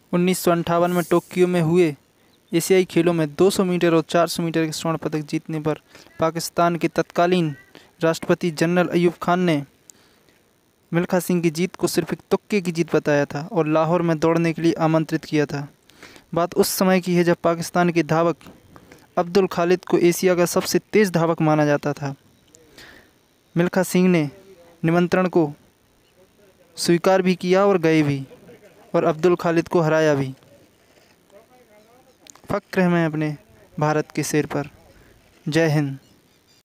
1958 में टोक्यो में हुए एशियाई खेलों में 200 मीटर और 400 मीटर के स्वर्ण पदक जीतने पर पाकिस्तान के तत्कालीन राष्ट्रपति जनरल अयूब खान ने मिल्खा सिंह की जीत को सिर्फ एक तुक्के की जीत बताया था और लाहौर में दौड़ने के लिए आमंत्रित किया था। बात उस समय की है जब पाकिस्तान के धावक अब्दुल खालिद को एशिया का सबसे तेज़ धावक माना जाता था। मिल्खा सिंह ने निमंत्रण को स्वीकार भी किया और गए भी और अब्दुल खालिद को हराया भी। फ़क्र है मैं अपने भारत के सिर पर। जय हिंद।